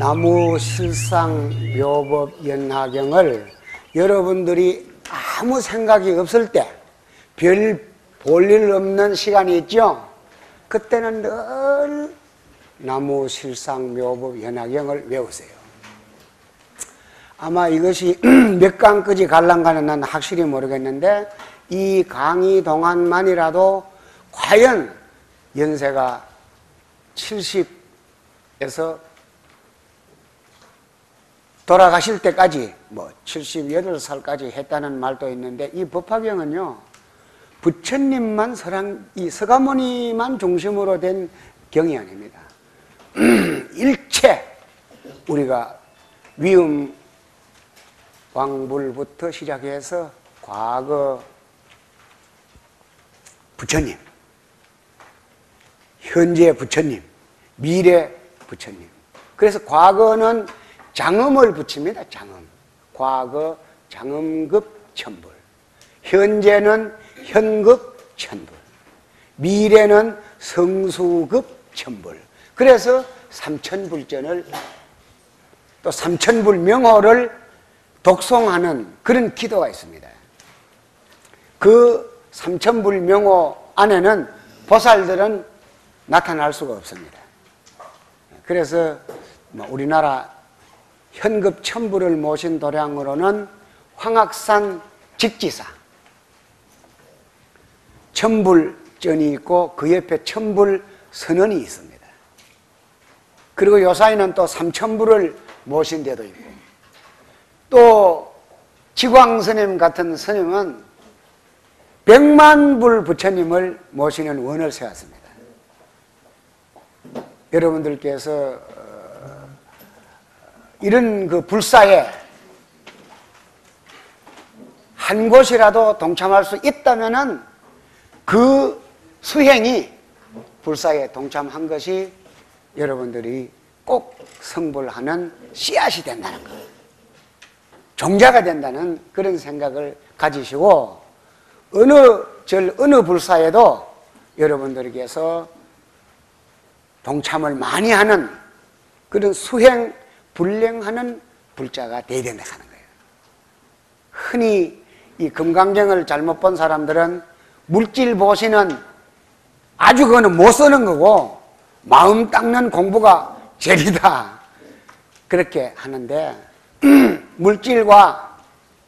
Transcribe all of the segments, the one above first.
나무실상묘법 연화경을 여러분들이 아무 생각이 없을 때, 별 볼 일 없는 시간이 있죠? 그때는 늘 나무실상묘법 연화경을 외우세요. 아마 이것이 몇 강까지 갈랑가는 난 확실히 모르겠는데, 이 강의 동안만이라도 과연 연세가 70에서 돌아가실 때까지, 78살까지 했다는 말도 있는데, 이 법화경은요, 부처님만 이 서가모니만 중심으로 된 경이 아닙니다. 일체 우리가 위음 왕불부터 시작해서 과거 부처님, 현재 부처님, 미래 부처님. 그래서 과거는 장엄을 붙입니다. 장엄. 과거 장엄급 천불. 현재는 현급 천불. 미래는 성수급 천불. 그래서 삼천불전을, 또 삼천불 명호를 독송하는 그런 기도가 있습니다. 그 삼천불 명호 안에는 보살들은 나타날 수가 없습니다. 그래서 우리나라 현급 천불을 모신 도량으로는 황악산 직지사 천불전이 있고, 그 옆에 천불 선언이 있습니다. 그리고 요사이는 또 삼천불을 모신 데도 있고, 또 지광스님 같은 스님은 백만불 부처님을 모시는 원을 세웠습니다. 여러분들께서 이런 그 불사에 한 곳이라도 동참할 수 있다면은 그 수행이 불사에 동참한 것이 여러분들이 꼭 성불하는 씨앗이 된다는 것, 종자가 된다는 그런 생각을 가지시고, 어느 불사에도 여러분들께서 동참을 많이 하는 그런 수행, 불행하는 불자가 되어야 된다 하는 거예요. 흔히 이 금강경을 잘못 본 사람들은 물질 보시는 아주 그거는 못 쓰는 거고, 마음 닦는 공부가 제일이다, 그렇게 하는데, 물질과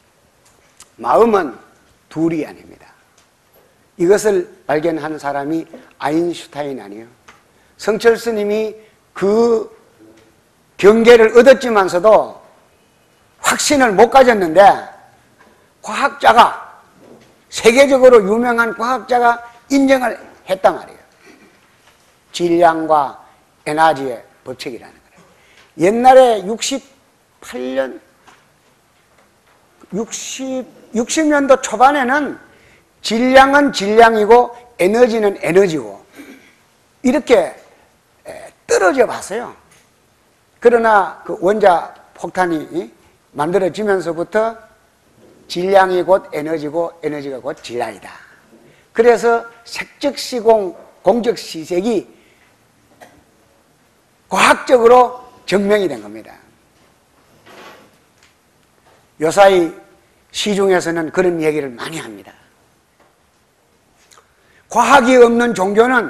마음은 둘이 아닙니다. 이것을 발견한 사람이 아인슈타인 아니에요. 성철 스님이 그 경계를 얻었지만서도 확신을 못 가졌는데, 과학자가, 세계적으로 유명한 과학자가 인정을 했단 말이에요. 질량과 에너지의 법칙이라는 거예요. 옛날에 60년도 초반에는 질량은 질량이고 에너지는 에너지고 이렇게 떨어져 봤어요. 그러나 그 원자 폭탄이 만들어지면서부터 질량이 곧 에너지고 에너지가 곧 질량이다. 그래서 색적시공, 공적시색이 과학적으로 증명이 된 겁니다. 요사이 시중에서는 그런 얘기를 많이 합니다. 과학이 없는 종교는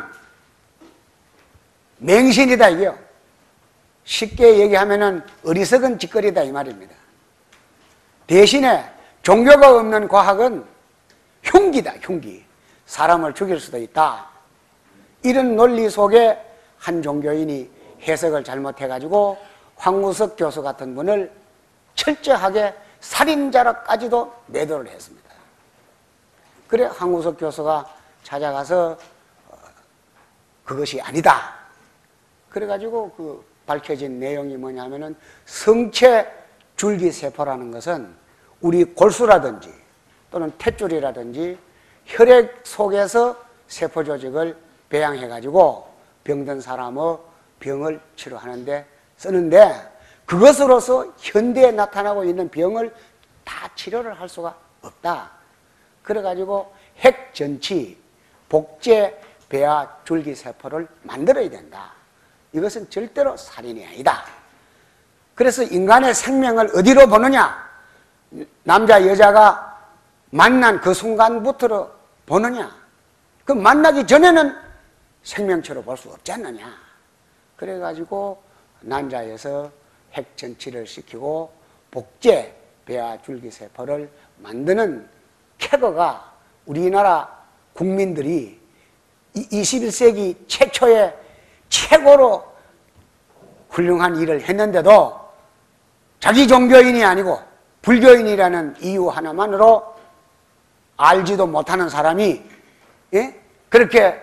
맹신이다, 이게요. 쉽게 얘기하면은 어리석은 짓거리다, 이 말입니다. 대신에 종교가 없는 과학은 흉기다, 흉기. 사람을 죽일 수도 있다. 이런 논리 속에 한 종교인이 해석을 잘못해가지고 황우석 교수 같은 분을 철저하게 살인자로까지도 매도를 했습니다. 그래 황우석 교수가 찾아가서 그것이 아니다. 그래가지고 그 밝혀진 내용이 뭐냐면은, 성체 줄기세포라는 것은 우리 골수라든지 또는 탯줄이라든지 혈액 속에서 세포 조직을 배양해가지고 병든 사람의 병을 치료하는데 쓰는데, 그것으로서 현대에 나타나고 있는 병을 다 치료를 할 수가 없다. 그래가지고 핵전치, 복제, 배아, 줄기세포를 만들어야 된다. 이것은 절대로 살인이 아니다. 그래서 인간의 생명을 어디로 보느냐? 남자 여자가 만난 그 순간부터 보느냐? 그 만나기 전에는 생명체로 볼 수 없지 않느냐? 그래가지고 난자에서 핵전치를 시키고 복제 배아 줄기세포를 만드는 쾌거가 우리나라 국민들이 21세기 최초의 최고로 훌륭한 일을 했는데도 자기 종교인이 아니고 불교인이라는 이유 하나만으로 알지도 못하는 사람이 그렇게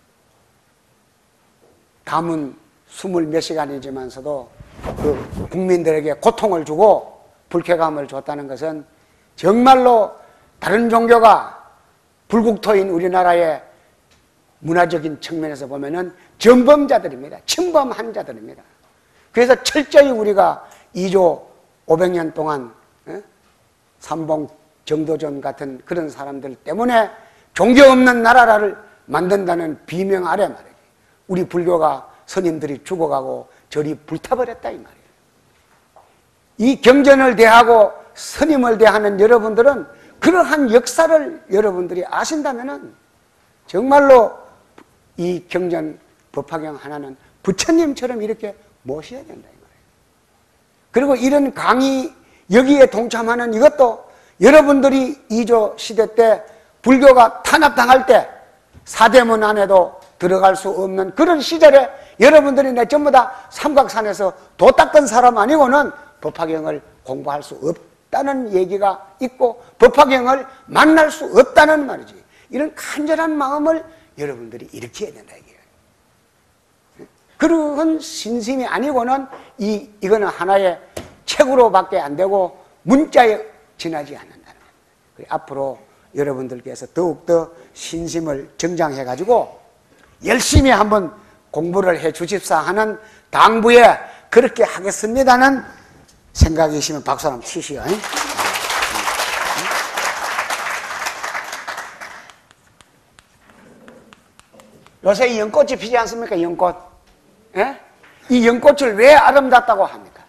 담은 20몇 시간이지만서도 그 국민들에게 고통을 주고 불쾌감을 줬다는 것은 정말로 다른 종교가 불국토인 우리나라의 문화적인 측면에서 보면은 전범자들입니다. 침범한 자들입니다. 그래서 철저히 우리가 2조 500년 동안 삼봉 정도전 같은 그런 사람들 때문에 종교 없는 나라를 만든다는 비명 아래 말이에요. 우리 불교가 스님들이 죽어가고 절이 불타버렸다 이 말이에요. 이 경전을 대하고 스님을 대하는 여러분들은 그러한 역사를 여러분들이 아신다면은 정말로 이 경전 법화경 하나는 부처님처럼 이렇게 모셔야 된다 이 말이에요. 그리고 이런 강의 여기에 동참하는 이것도 여러분들이 2조 시대 때 불교가 탄압당할 때 사대문 안에도 들어갈 수 없는 그런 시절에 여러분들이 내 전부 다 삼각산에서 도 닦은 사람 아니고는 법화경을 공부할 수 없다는 얘기가 있고 법화경을 만날 수 없다는 말이지. 이런 간절한 마음을 여러분들이 일으켜야 된다 이게요. 그런 신심이 아니고는 이거는 하나의 책으로밖에 안 되고 문자에 지나지 않는다는 거예요. 앞으로 여러분들께서 더욱더 신심을 정장해 가지고 열심히 한번 공부를 해 주십사 하는 당부에 그렇게 하겠습니다는 생각이시면 박수 한번 치시오. 요새 이 연꽃이 피지 않습니까? 연꽃. 예? 이 연꽃을 왜 아름답다고 합니까?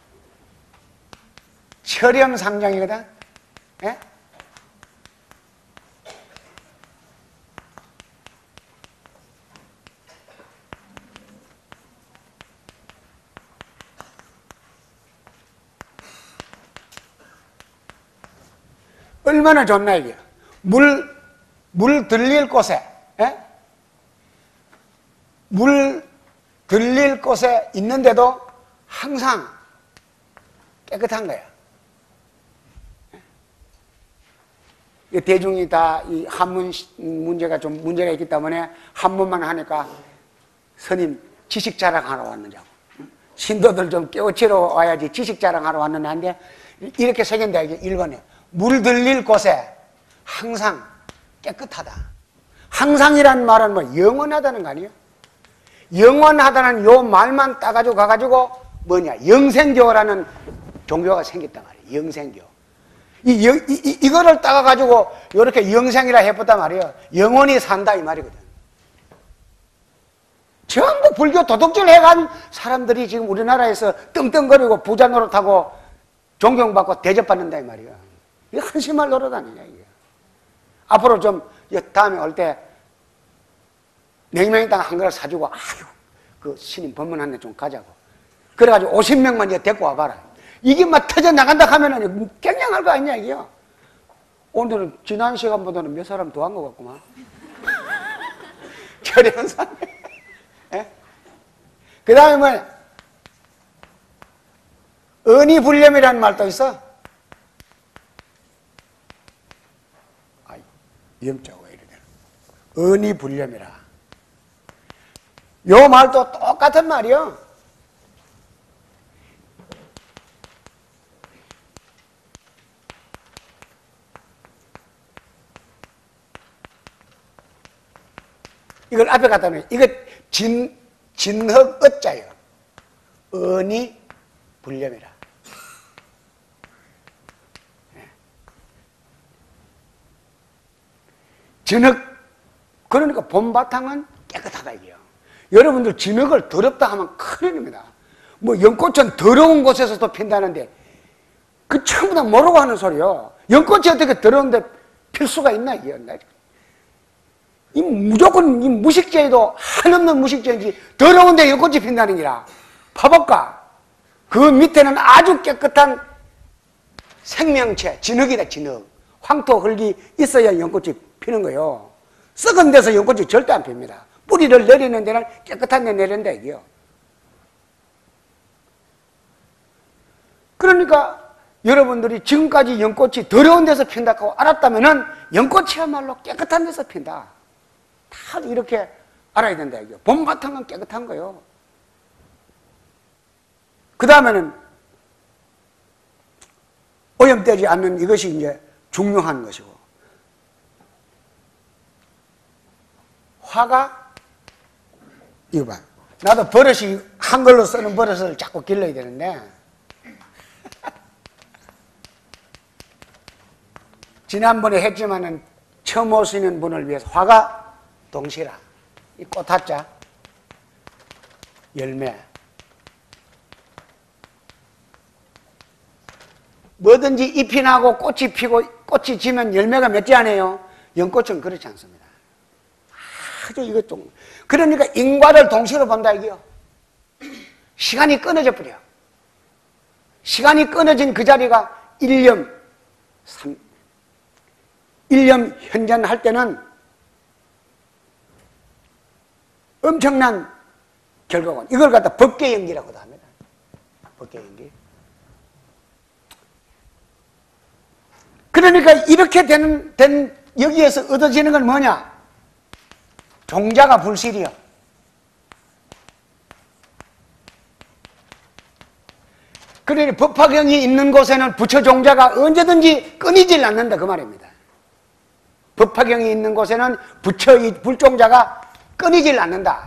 철영상정이거든. 예? 얼마나 좋나 이게. 물 들릴 곳에, 예? 물 들릴 곳에 있는데도 항상 깨끗한 거야. 대중이 다 이 한문 문제가 좀 문제가 있기 때문에 한문만 하니까 스님 지식 자랑하러 왔느냐고. 신도들 좀 깨우치러 와야지 지식 자랑하러 왔는데 이렇게 새긴다 이게 1번에. 물 들릴 곳에 항상 깨끗하다. 항상이란 말은 뭐 영원하다는 거 아니에요? 영원하다는 요 말만 따가지고 가가지고 뭐냐 영생교라는 종교가 생겼단 말이에요. 영생교. 이거를 따가가지고 요렇게 영생이라 해봤단 말이에요. 영원히 산다 이 말이거든. 전부 불교 도둑질 해간 사람들이 지금 우리나라에서 떵떵거리고 부자 노릇하고 존경받고 대접받는다 이 말이에요. 이거 한심할 노릇 아니냐 이게. 앞으로 좀 다음에 올 때 냉면당 한 그릇 사주고 아유 그 스님 법문 한 대 좀 가자고. 그래가지고 50명만 이제 데리고 와봐라. 이게 막 터져 나간다 하면은 굉장할 거 아니냐 이게요. 오늘은 지난 시간보다는 몇 사람 더 한 것 같구만. 결연상. 예? 그 다음에 뭐 은이불념이라는 말도 있어. 염자가 왜 이래 되나? 은이불념이라. 요 말도 똑같은 말이요. 이걸 앞에 갖다 놓으면 이거 진흙 어자예요. 은이불념이라. 진흙, 그러니까 봄바탕은 깨끗하다 이게요. 여러분들 진흙을 더럽다 하면 큰일입니다. 뭐 연꽃은 더러운 곳에서도 핀다는데 그 전부 다 모르고 하는 소리요. 연꽃이 어떻게 더러운데 필 수가 있나 이게. 이 무조건 이 무식죄도 한없는 무식죄인지 더러운데 연꽃이 핀다는 기라. 봐볼까? 그 밑에는 아주 깨끗한 생명체, 진흙이다 진흙. 황토 흙이 있어야 연꽃이 피는 거요. 썩은 데서 연꽃이 절대 안 핍니다. 뿌리를 내리는 데는 깨끗한 데 내린다 이게요. 그러니까 여러분들이 지금까지 연꽃이 더러운 데서 핀다고 알았다면은 연꽃이야말로 깨끗한 데서 핀다. 다 이렇게 알아야 된다 이게요. 봄 같은 건 깨끗한 거요. 그 다음에는 오염되지 않는 이것이 이제 중요한 것이고, 화가 이거 봐. 나도 버릇이 한글로 쓰는 버릇을 자꾸 길러야 되는데 지난번에 했지만은 처음 오시는 분을 위해서 화가 동시라. 이 꽃화자 열매 뭐든지 잎이 나고 꽃이 피고 꽃이 지면 열매가 맺지 않아요. 연꽃은 그렇지 않습니다. 아주 이것 좀 그러니까 인과를 동시로 본다 이게요. 시간이 끊어져 버려. 시간이 끊어진 그 자리가 1년 현전 할 때는 엄청난 결과가 이걸 갖다 법계연기라고도 합니다. 법계연기. 그러니까 이렇게 된 여기에서 얻어지는 건 뭐냐? 종자가 불실이요. 그러니 법화경이 있는 곳에는 부처 종자가 언제든지 끊이질 않는다 그 말입니다. 법화경이 있는 곳에는 부처의 불종자가 끊이질 않는다.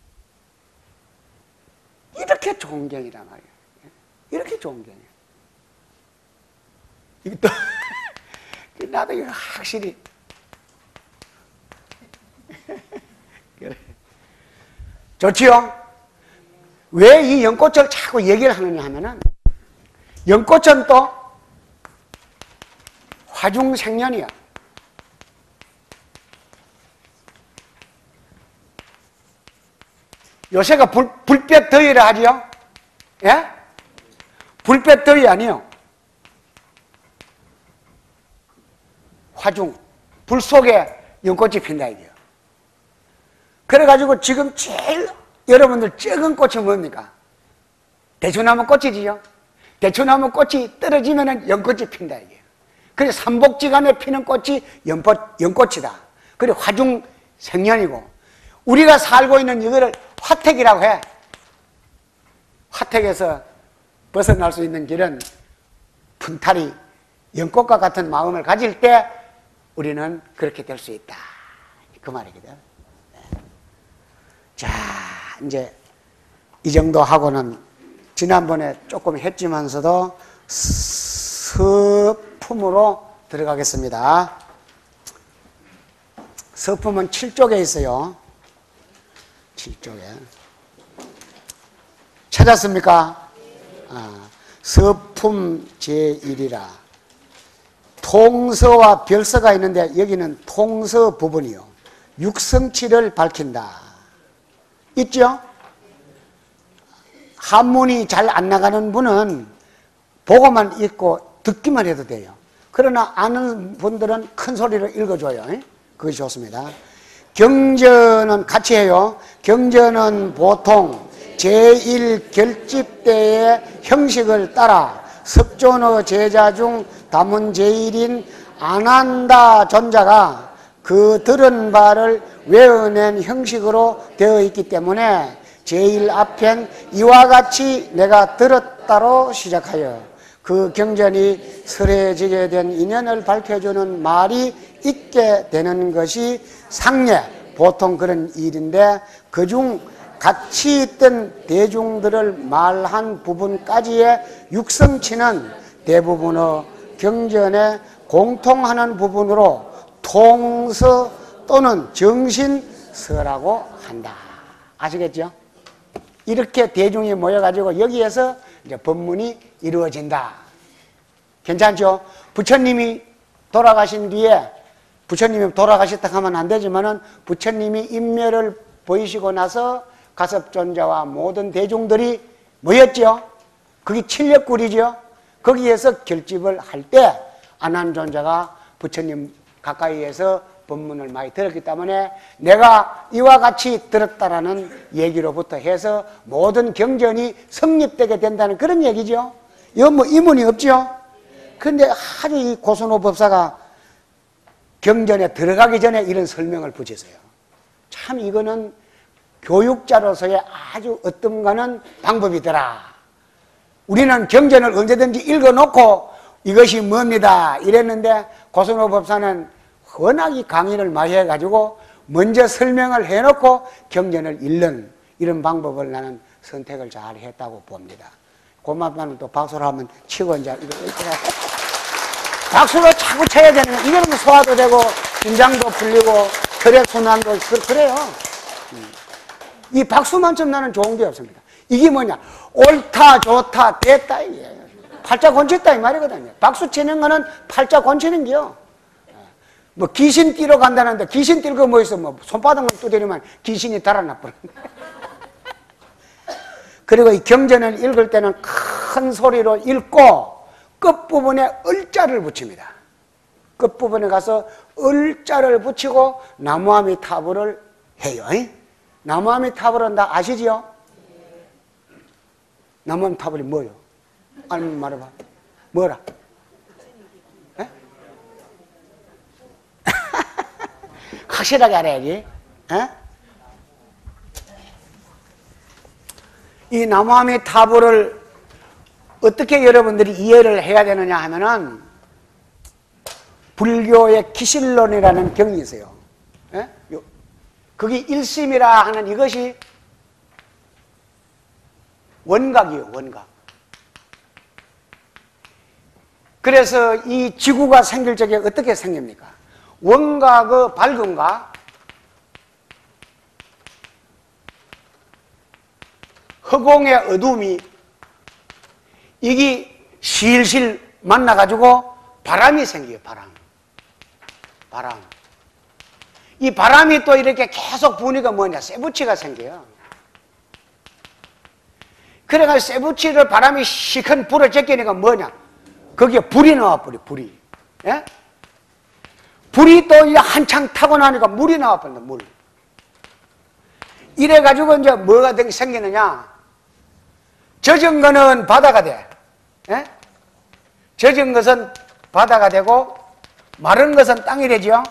이렇게 좋은 경이란 말이에요. 이렇게 좋은 경이에요. 이것도 나도 이거 확실히 그래. 좋지요? 왜 이 연꽃을 자꾸 얘기를 하느냐 하면은 연꽃은 또 화중생년이야. 요새가 불볕 더위라 하지요? 예? 불볕 더위 아니요. 화중, 불 속에 연꽃이 핀다 이게요. 그래가지고 지금 제일 여러분들 적은 꽃이 뭡니까? 대추나무 꽃이지요. 대추나무 꽃이 떨어지면은 연꽃이 핀다 이게요. 그래서 삼복지간에 피는 꽃이 연꽃이다. 그리고 화중 생년이고 우리가 살고 있는 이거를 화택이라고 해. 화택에서 벗어날 수 있는 길은 funtal이 연꽃과 같은 마음을 가질 때 우리는 그렇게 될 수 있다. 그 말이거든. 자, 이제 이 정도 하고는 지난번에 조금 했지만서도 서품으로 들어가겠습니다. 서품은 7쪽에 있어요. 7쪽에. 찾았습니까? 서품 제1이라. 통서와 별서가 있는데 여기는 통서 부분이요. 육성치를 밝힌다. 있죠? 한문이 잘 안 나가는 분은 보고만 읽고 듣기만 해도 돼요. 그러나 아는 분들은 큰 소리로 읽어줘요. 그것이 좋습니다. 경전은 같이 해요. 경전은 보통 제1결집대의 형식을 따라 석존의 제자 중 다문 제1인 안한다 존자가 그 들은 바를 외어낸 형식으로 되어 있기 때문에 제1 앞엔 이와 같이 내가 들었다로 시작하여 그 경전이 설해지게 된 인연을 밝혀주는 말이 있게 되는 것이 상례, 보통 그런 일인데 그중 같이 있던 대중들을 말한 부분까지의 육성치는 대부분의 경전에 공통하는 부분으로 통서 또는 정신서라고 한다. 아시겠죠? 이렇게 대중이 모여가지고 여기에서 이제 법문이 이루어진다. 괜찮죠? 부처님이 돌아가신 뒤에, 부처님이 돌아가셨다 하면 안 되지만은 부처님이 인멸을 보이시고 나서 가섭존자와 모든 대중들이 모였죠. 그게 칠력굴이죠. 거기에서 결집을 할 때 아난존자가 부처님 가까이에서 법문을 많이 들었기 때문에 내가 이와 같이 들었다라는 얘기로부터 해서 모든 경전이 성립되게 된다는 그런 얘기죠. 이건 뭐 이문이 없죠. 그런데 아주 이 고선호 법사가 경전에 들어가기 전에 이런 설명을 붙였어요. 참 이거는 교육자로서의 아주 어떤가는 방법이더라. 우리는 경전을 언제든지 읽어놓고 이것이 뭡니다 이랬는데 고선호 법사는 워낙 강의를 많이 해가지고 먼저 설명을 해놓고 경전을 읽는 이런 방법을 나는 선택을 잘 했다고 봅니다. 고맙다면 또 박수를 한번 치고 이제 이렇게 박수로 자꾸 쳐야 되는 거예요. 이거는 소화도 되고 긴장도 풀리고 혈액순환도 그래요. 이 박수만큼 나는 좋은 게 없습니다. 이게 뭐냐? 옳다, 좋다, 됐다 이게 팔자 권쳤다 이 말이거든요. 박수 치는 거는 팔자 권치는 게요. 뭐 귀신 띠러 간다는데 귀신 뛸 거 뭐 있어? 뭐 손바닥만 두드리면 귀신이 달아나 버려. 그리고 이 경전을 읽을 때는 큰 소리로 읽고 끝부분에 을자를 붙입니다. 끝부분에 가서 을자를 붙이고 나무아미타불을 해요. 나무아미타불은 다 아시지요? 나무아미타불이 뭐요? 알면 말해봐. 뭐라? 에? 확실하게 알아야지. 에? 이 나무아미타불을 어떻게 여러분들이 이해를 해야 되느냐 하면은 불교의 기실론이라는 경이 있어요. 에? 그게 일심이라 하는 이것이 원각이에요. 원각. 그래서 이 지구가 생길 적에 어떻게 생깁니까? 원각의 밝음과 허공의 어둠이 이게 실실 만나가지고 바람이 생겨요. 바람. 이 바람이 또 이렇게 계속 부니까 뭐냐? 쇠붙이가 생겨요. 그래가지고 쇠붙이를 바람이 시큰 불을 제끼니까 뭐냐? 거기에 불이 나와버려, 불이. 예? 불이 또 한창 타고 나니까 물이 나와버린다, 물. 이래가지고 이제 뭐가 생기느냐? 젖은 거는 바다가 돼. 예? 젖은 것은 바다가 되고, 마른 것은 땅이 되죠?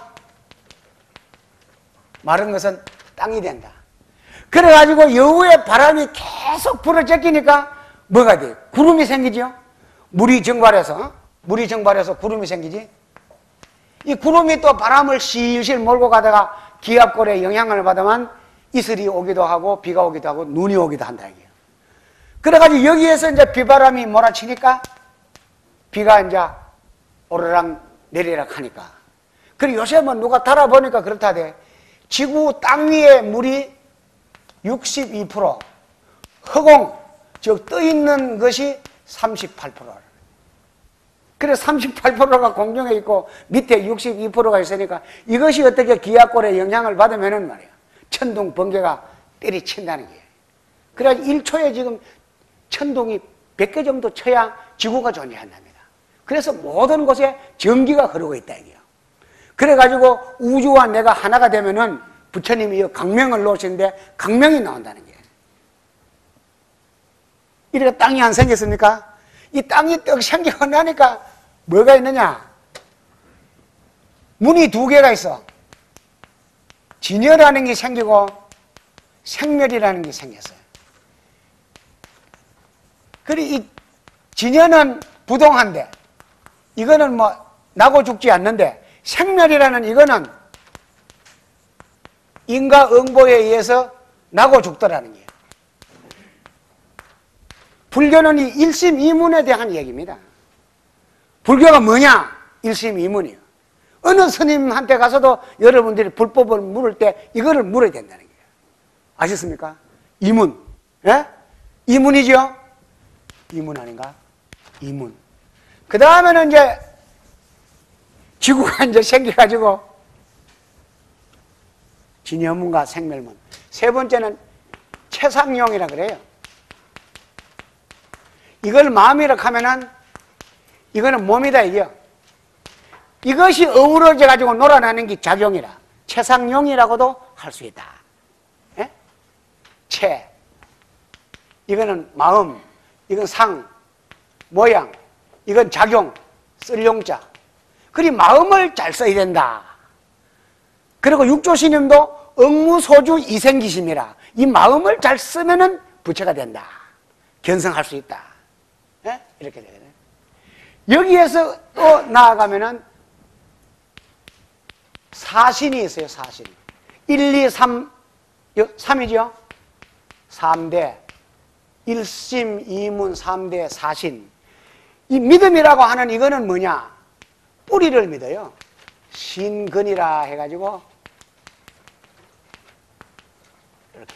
마른 것은 땅이 된다. 그래가지고 여우의 바람이 계속 불을 제끼니까 뭐가 돼? 구름이 생기죠? 물이 증발해서 구름이 생기지? 이 구름이 또 바람을 실실 몰고 가다가 기압골의 영향을 받으면 이슬이 오기도 하고 비가 오기도 하고 눈이 오기도 한다 이게요. 그래가지고 여기에서 이제 비바람이 몰아치니까 비가 이제 오르락 내리락 하니까. 그리고 요새 뭐 누가 달아보니까 그렇다대. 지구 땅 위에 물이 62%, 허공, 즉 떠있는 것이 38%. 그래서 38%가 공중에 있고 밑에 62%가 있으니까 이것이 어떻게 기압골의 영향을 받으면은 말이야. 천둥, 번개가 때리친다는 거예요. 그래서 1초에 지금 천둥이 100개 정도 쳐야 지구가 존재한답니다. 그래서 모든 곳에 전기가 흐르고 있다 이게요. 그래가지고 우주와 내가 하나가 되면은 부처님이 강명을 놓으시는데 강명이 나온다는 거예요. 이렇게 땅이 안 생겼습니까? 이 땅이 떡 생기고 나니까 뭐가 있느냐? 문이 두 개가 있어. 진여라는 게 생기고 생멸이라는 게 생겼어요. 그리고 이 진여는 부동한데 이거는 뭐 나고 죽지 않는데 생멸이라는 이거는 인과응보에 의해서 나고 죽더라는 거예요. 불교는 이 일심이문에 대한 얘기입니다. 불교가 뭐냐? 일심이문이에요. 어느 스님한테 가서도 여러분들이 불법을 물을 때 이거를 물어야 된다는 거예요. 아셨습니까? 이문. 예? 이문이죠? 이문 아닌가? 이문. 그 다음에는 이제 지구가 이제 생겨가지고 진여문과 생멸문. 세 번째는 최상용이라 그래요. 이걸 마음이라 하면은 이거는 몸이다 이게요. 이것이 어우러져 가지고 놀아나는 게 작용이라 최상용이라고도 할 수 있다. 예? 최 이거는 마음, 이건 상, 모양, 이건 작용, 쓸 용자. 그리 마음을 잘 써야 된다. 그리고 육조신임도 응무소주 이생기심이라 이 마음을 잘 쓰면은 부처가 된다. 견성할 수 있다. 예? 이렇게 되거든요. 여기에서 또 나아가면은 사신이 있어요. 사신. 1, 2, 3, 3이죠? 3대. 일심, 이문, 3대, 사신. 이 믿음이라고 하는 이거는 뭐냐? 뿌리를 믿어요. 신근이라 해가지고 이렇게.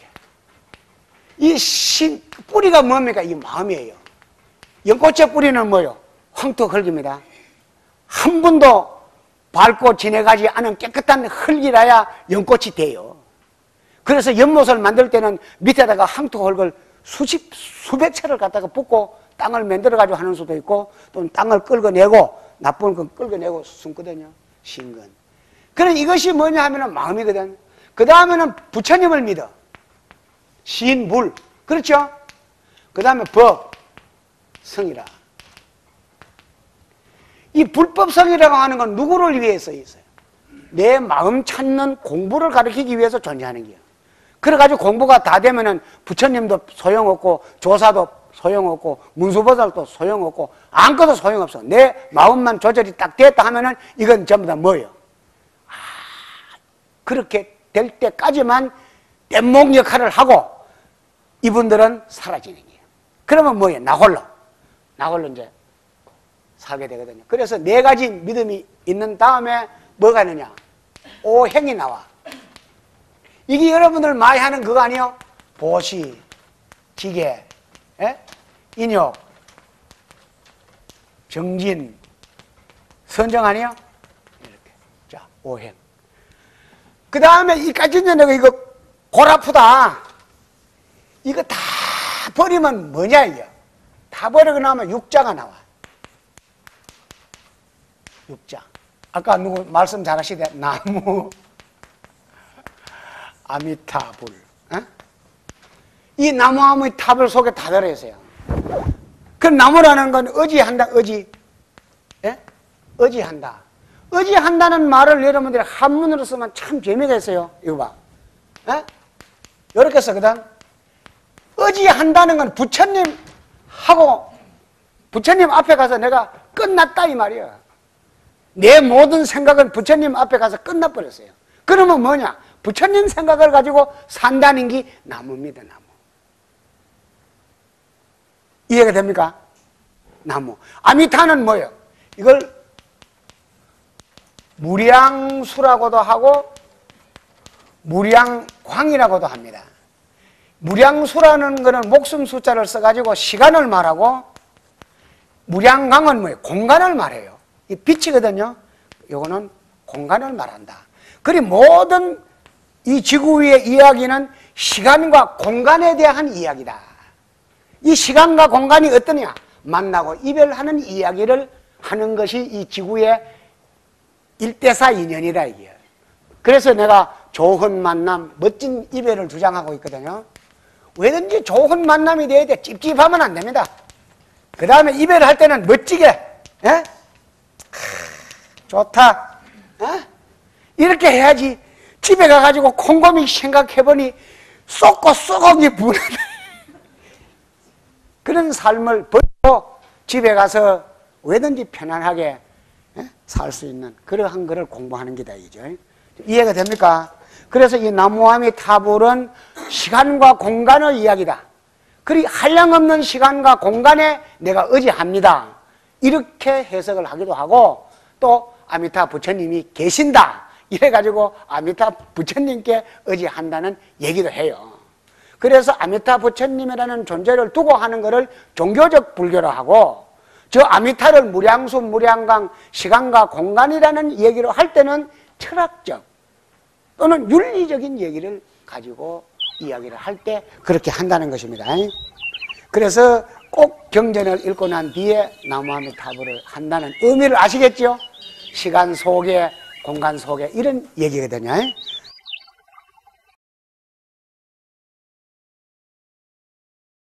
이 뿌리가 뭡니까? 이 마음이에요. 연꽃의 뿌리는 뭐요? 황토 흙입니다. 한 번도 밟고 지내가지 않은 깨끗한 흙이라야 연꽃이 돼요. 그래서 연못을 만들 때는 밑에다가 황토 흙을 수백 채를 갖다가 붓고 땅을 만들어가지고 하는 수도 있고 또는 땅을 긁어내고 나쁜 건 긁어내고 숨거든요. 신근. 그럼 이것이 뭐냐 하면은 마음이거든. 그 다음에는 부처님을 믿어. 신불. 그렇죠? 그 다음에 법, 성이라. 이 불법성이라고 하는 건 누구를 위해서 있어요? 내 마음 찾는 공부를 가르치기 위해서 존재하는 거예요. 그래가지고 공부가 다 되면은 부처님도 소용없고 조사도 소용없고 문수보살도 소용없고 아무것도 소용없어. 내 마음만 조절이 딱 됐다 하면은 이건 전부 다 뭐예요? 그렇게 될 때까지만 뗏목 역할을 하고 이분들은 사라지는 거예요. 그러면 뭐예요? 나홀로 이제 살게 되거든요. 그래서 네 가지 믿음이 있는 다음에 뭐가 있느냐? 오행이 나와. 이게 여러분들 많이 하는 그거 아니에요? 보시, 기계, 인욕, 정진, 선정 아니에요? 이렇게. 자, 오행. 그 다음에 이까지 내가 이거 골 아프다. 이거 다 버리면 뭐냐, 이게? 다 버리고 나면 육자가 나와. 육자. 아까 누구 말씀 잘하시대? 나무, 아미타불. 이 나무 아미타불 속에 다 들어있어요. 그 나무라는 건 의지한다, 의지. 예? 의지한다. 의지한다는 말을 여러분들이 한문으로 쓰면 참 재미가 있어요. 이거 봐. 예? 이렇게 쓰거든. 의지한다는 건 부처님하고 부처님 앞에 가서 내가 끝났다 이 말이야. 내 모든 생각은 부처님 앞에 가서 끝나버렸어요. 그러면 뭐냐? 부처님 생각을 가지고 산다는 게 나무입니다. 나무. 이해가 됩니까? 나무. 아미타는 뭐예요? 이걸 무량수라고도 하고 무량광이라고도 합니다. 무량수라는 거는 목숨 숫자를 써가지고 시간을 말하고 무량광은 뭐예요? 공간을 말해요. 이 빛이거든요. 요거는 공간을 말한다. 그리 모든 이 지구 위의 이야기는 시간과 공간에 대한 이야기다. 이 시간과 공간이 어떠냐? 만나고 이별하는 이야기를 하는 것이 이 지구의 일대사 인연이다 이게. 그래서 내가 좋은 만남, 멋진 이별을 주장하고 있거든요. 왜든지 좋은 만남이 돼야 돼. 찝찝하면 안 됩니다. 그 다음에 이별할 때는 멋지게, 예? 좋다, 예? 이렇게 해야지. 집에 가가지고 곰곰이 생각해보니 쏟고 썩어기 분하다. 그런 삶을 버리고 집에 가서 왜든지 편안하게 살 수 있는 그러한 것을 공부하는 게다 이죠. 이해가 됩니까? 그래서 이 나무아미타불은 시간과 공간의 이야기다. 그리 한량없는 시간과 공간에 내가 의지합니다. 이렇게 해석을 하기도 하고 또 아미타 부처님이 계신다. 이래가지고 아미타 부처님께 의지한다는 얘기도 해요. 그래서 아미타 부처님이라는 존재를 두고 하는 것을 종교적 불교로 하고, 저 아미타를 무량수, 무량강, 시간과 공간이라는 얘기로 할 때는 철학적 또는 윤리적인 얘기를 가지고 이야기를 할 때 그렇게 한다는 것입니다. 그래서 꼭 경전을 읽고 난 뒤에 나무아미타불을 한다는 의미를 아시겠죠? 시간 속에, 공간 속에 이런 얘기거든요.